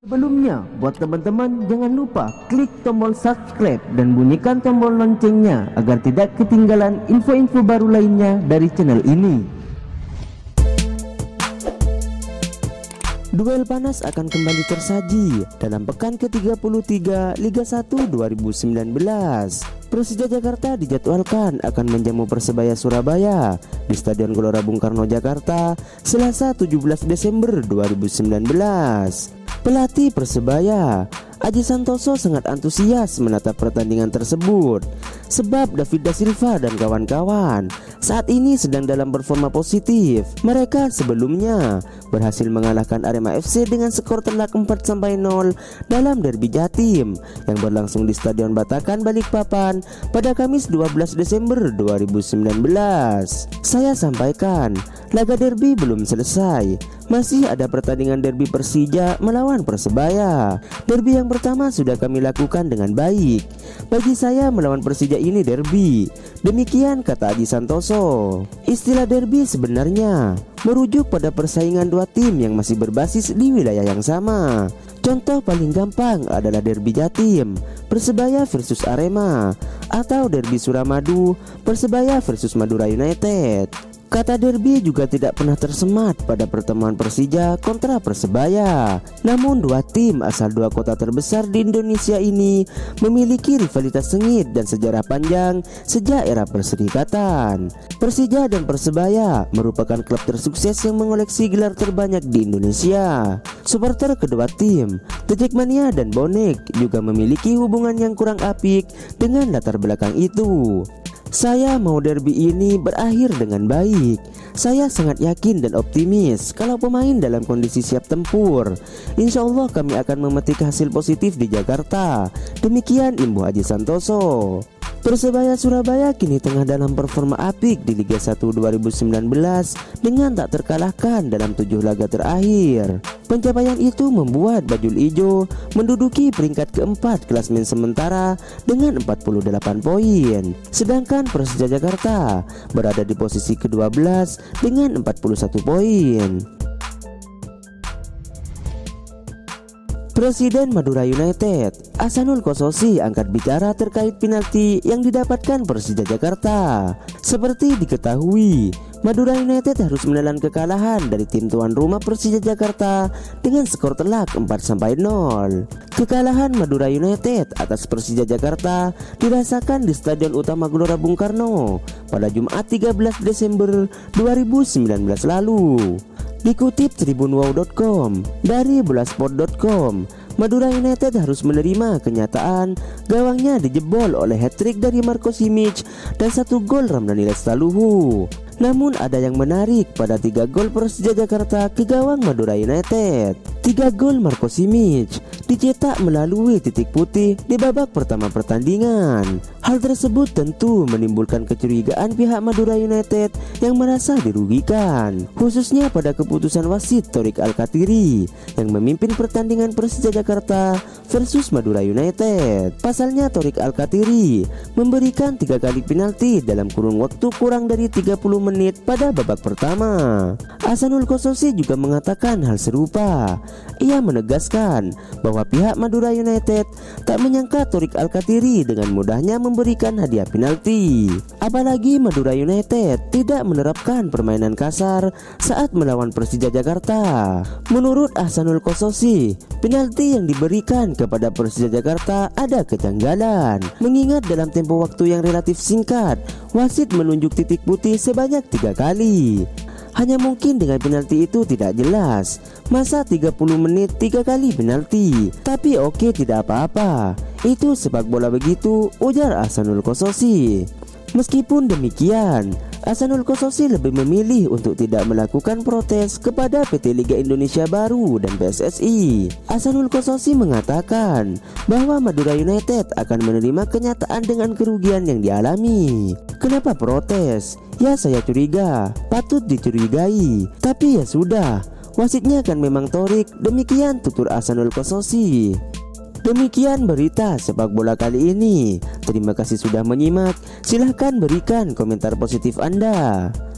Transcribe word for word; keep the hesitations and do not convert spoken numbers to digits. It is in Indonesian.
Sebelumnya, buat teman-teman jangan lupa klik tombol subscribe dan bunyikan tombol loncengnya agar tidak ketinggalan info-info baru lainnya dari channel ini. Duel panas akan kembali tersaji dalam pekan ke tiga puluh tiga Liga satu dua ribu sembilan belas. Persija Jakarta dijadwalkan akan menjamu Persebaya Surabaya di Stadion Gelora Bung Karno Jakarta Selasa tujuh belas Desember dua ribu sembilan belas. Pelatih Persebaya Aji Santoso sangat antusias menatap pertandingan tersebut sebab David da Silva dan kawan-kawan saat ini sedang dalam performa positif. Mereka sebelumnya berhasil mengalahkan Arema F C dengan skor telak empat nol dalam derby Jatim yang berlangsung di Stadion Batakan Balikpapan pada Kamis dua belas Desember dua ribu sembilan belas. Saya sampaikan, laga derby belum selesai. Masih ada pertandingan derby Persija melawan Persebaya. Derby yang pertama sudah kami lakukan dengan baik. Bagi saya melawan Persija ini derby. Demikian kata Aji Santoso. Istilah derby sebenarnya merujuk pada persaingan dua tim yang masih berbasis di wilayah yang sama. Contoh paling gampang adalah derby Jatim, Persebaya versus Arema, atau derby Suramadu, Persebaya versus Madura United. Kata derby juga tidak pernah tersemat pada pertemuan Persija kontra Persebaya. Namun dua tim asal dua kota terbesar di Indonesia ini memiliki rivalitas sengit dan sejarah panjang sejak era perserikatan. Persija dan Persebaya merupakan klub tersukses yang mengoleksi gelar terbanyak di Indonesia. Supporter kedua tim, The Jackmania dan Bonek, juga memiliki hubungan yang kurang apik dengan latar belakang itu. Saya mau derby ini berakhir dengan baik. Saya sangat yakin dan optimis kalau pemain dalam kondisi siap tempur. Insya Allah kami akan memetik hasil positif di Jakarta. Demikian imbuh Aji Santoso. Persebaya Surabaya kini tengah dalam performa apik di Liga satu dua ribu sembilan belas dengan tak terkalahkan dalam tujuh laga terakhir. Pencapaian itu membuat Bajul Ijo menduduki peringkat keempat klasmen sementara dengan empat puluh delapan poin. Sedangkan Persija Jakarta berada di posisi kedua belas dengan empat puluh satu poin. Presiden Madura United Ahsanul Kossosy angkat bicara terkait penalti yang didapatkan Persija Jakarta. Seperti diketahui, Madura United harus menelan kekalahan dari tim tuan rumah Persija Jakarta dengan skor telak empat nol. Kekalahan Madura United atas Persija Jakarta dirasakan di Stadion Utama Gelora Bung Karno pada Jumat tiga belas Desember dua ribu sembilan belas lalu. Dikutip tribunwow dot com dari bolasport dot com, Madura United harus menerima kenyataan gawangnya dijebol oleh hat-trick dari Marco Simic dan satu gol Ramdhani Lestaluhu. Namun ada yang menarik pada tiga gol Persija Jakarta ke gawang Madura United. Tiga gol Marco Simic dicetak melalui titik putih di babak pertama pertandingan. Hal tersebut tentu menimbulkan kecurigaan pihak Madura United yang merasa dirugikan, khususnya pada keputusan wasit Thorik Alkatiri yang memimpin pertandingan Persija Jakarta versus Madura United. Pasalnya Thorik Alkatiri memberikan tiga kali penalti dalam kurun waktu kurang dari tiga puluh menit pada babak pertama. Ahsanul Kossosy juga mengatakan hal serupa. Ia menegaskan bahwa pihak Madura United tak menyangka Thorik Alkatiri dengan mudahnya memberikan hadiah penalti. Apalagi Madura United tidak menerapkan permainan kasar saat melawan Persija Jakarta. Menurut Ahsanul Kossosy, penalti yang diberikan kepada Persija Jakarta ada kejanggalan, mengingat dalam tempo waktu yang relatif singkat, wasit menunjuk titik putih sebanyak tiga kali. Hanya mungkin dengan penalti itu tidak jelas. Masa tiga puluh menit tiga kali penalti? Tapi oke, tidak apa-apa. Itu sepak bola begitu, ujar Ahsanul Kossosy. Meskipun demikian, Ahsanul Kossosy lebih memilih untuk tidak melakukan protes kepada P T Liga Indonesia Baru dan P S S I. Ahsanul Kossosy mengatakan bahwa Madura United akan menerima kenyataan dengan kerugian yang dialami. Kenapa protes? Ya saya curiga, patut dicurigai. Tapi ya sudah, wasitnya kan memang Thorik. Demikian tutur Ahsanul Kossosy. Demikian berita sepak bola kali ini. Terima kasih sudah menyimak. Silahkan berikan komentar positif Anda.